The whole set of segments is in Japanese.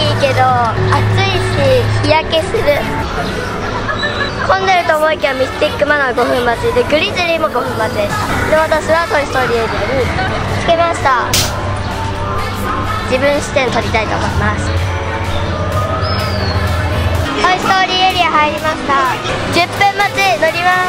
いいけど暑いし日焼けする。混んでると思いきやミスティックマナー5分待ちで、グリズリーも5分待ちでした。で私はトイストーリーエリアにつけました。自分視点撮りたいと思います。トイストーリーエリア入りました。10分待ち、乗ります。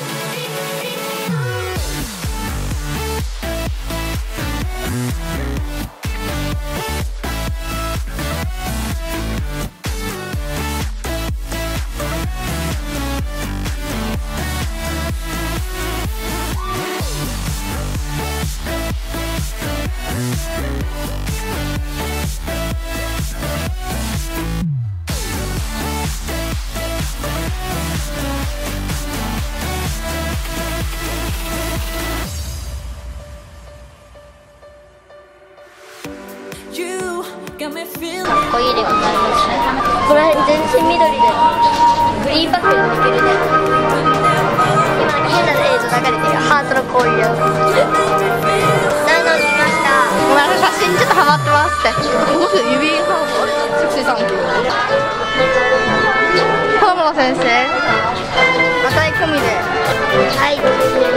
かっこいいでございますね。ここら辺全身緑でグリーンバックができるね。今変な映像流れてるよ。ハートのこういうやつ。なのに来ました。 ごめんなさい、写真ちょっとハマってますって。もし指ハーモセクシーサンキュー。ハーモ先生また込みで。 はい。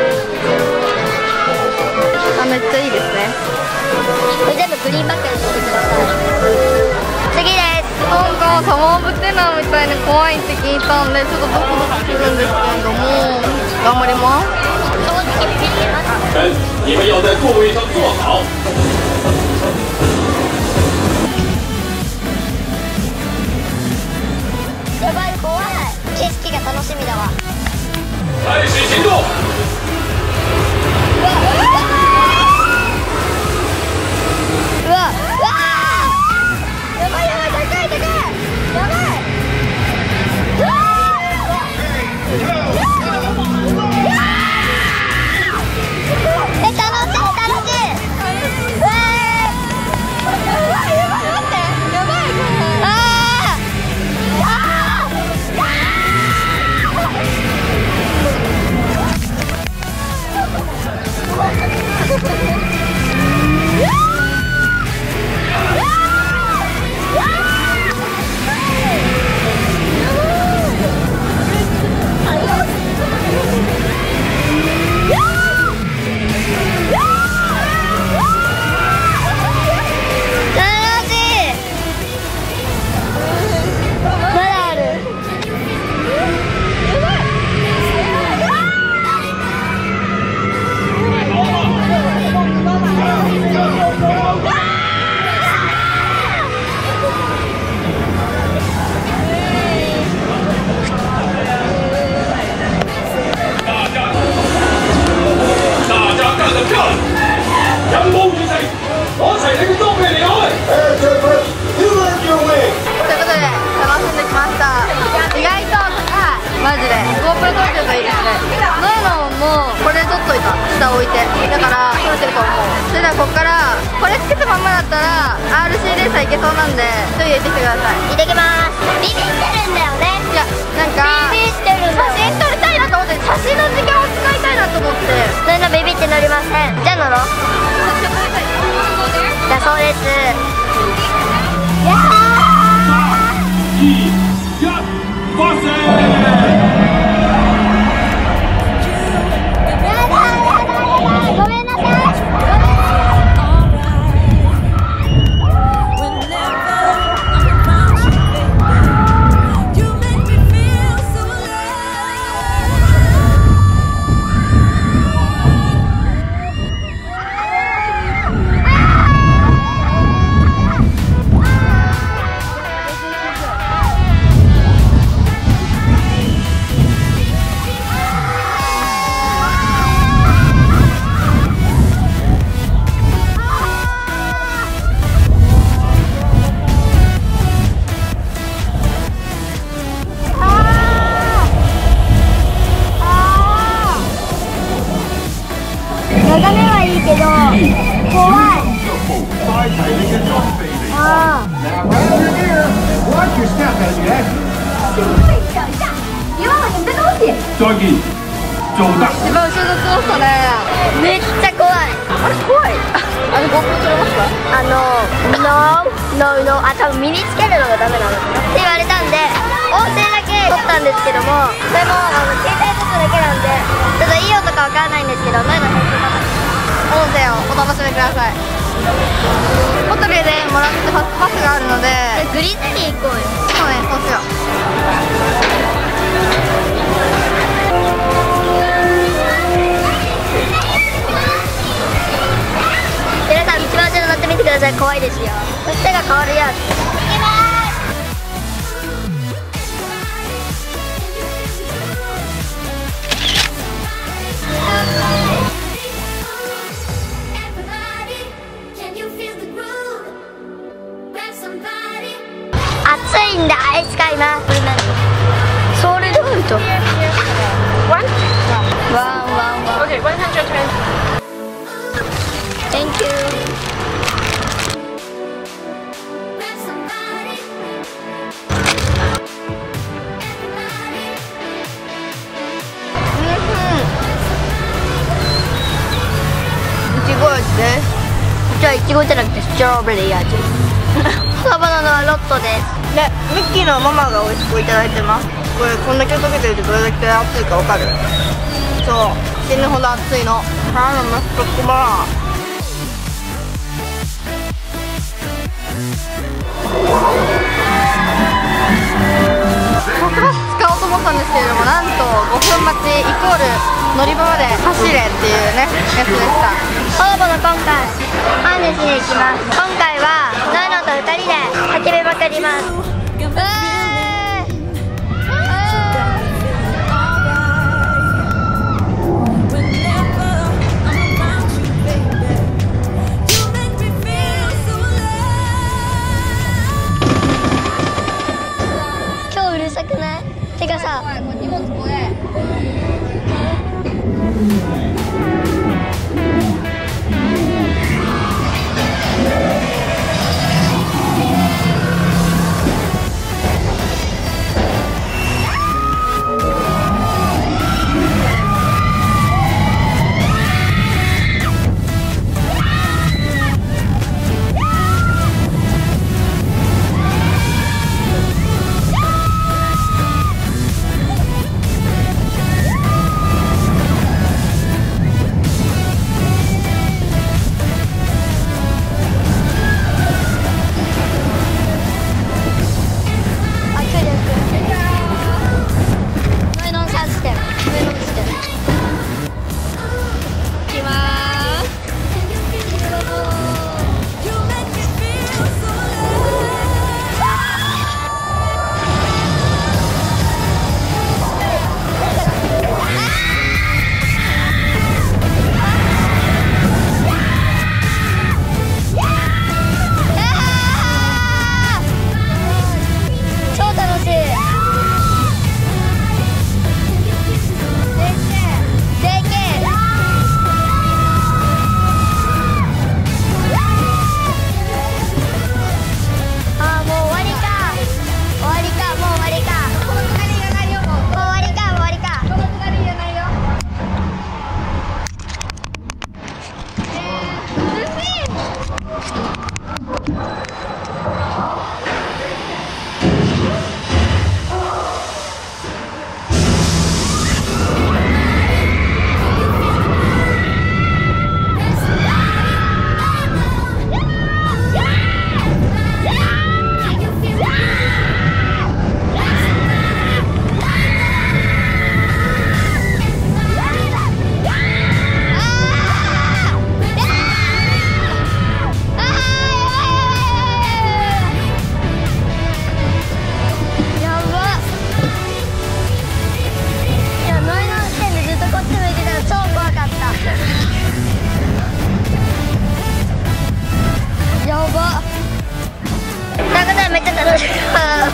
あ、めっちゃいいですね。 これ全部グリーンバックで撮ってください。次です。 なんかサマーオブテナーみたいに怖いって聞いたんで、ちょっとドキドキするんですけれども、頑張ります。 正直ビビります。 你们要在座位上坐好。 やばい、怖い。景色が楽しみだわ。 开始行动。 うわうわー、やばいやばい、高い高い、やばい。うわー、楽しい楽しい。うわー、やばい、待って、やばい。あーあーマジで GoPro 撮ってるといいですね。ノイノンもこれ撮っといた、下置いて、だから撮れてると思う。それではここからこれつけたまんまだったら RC レーサーいけそうなんでちょい入れてきてください。 行ってきます。ビビってるんだよね。 いや、なんかビビってるんだよ。 写真撮りたいなと思って、写真の時間を使いたいなと思って。 そんなビビって乗りません。じゃあ乗ろう。だそうです。やごめんなさい。眺めはいいけど怖い。ああ。 Doggy， 冗談。 一番後ろのったね。 めっちゃ怖い。 あれ怖い。GoPro 撮れますか？ No、多分身につけるのがダメなのって言われたんで、音声だけ撮ったんですけども、それも携帯撮っただけなんで、ちょっといい音かわからないんですけど、ノイの編集方音声をお楽しみください。ホテルでもらってパスがあるので、 グリズリー行こうよ。 そうね、そうしよう。 皆さん一番後ろ乗ってみてください。怖いですよ。手が変わるやつ。行きます。暑いんでアイス買います。これ何？ソウルドルト。ワン。 Okay, 120. Thank you。 いちご味です。 じゃあいちごじゃなくてストロベリー味。サバナのはロットです。 で、ミッキーのママが美味しくいただいてます。これこんだけ溶けてるとどれだけ熱いかわかる？そう、死ぬほど熱いの。頼む、ストックバー。使おうと思ったんですけれども、なんと5分待ちイコール乗り場まで走れっていうね、やつでした。 オーボの今回ハーネスに行きます。今回はノイノと2人で叫びまくります。今日うるさくない？てかさ、 荷物これ。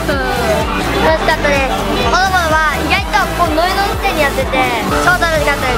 超楽しかったです。